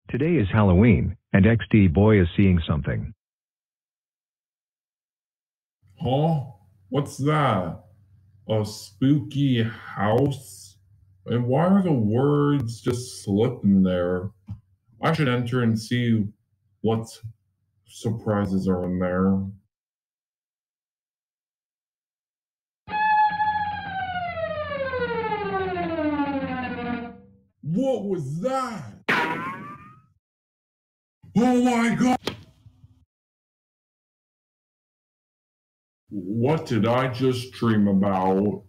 Today is Halloween, and XDBoi is seeing something. Huh? What's that? A spooky house? And why are the words just slipping there? I should enter and see what surprises are in there. What was that? Oh my god! What did I just dream about?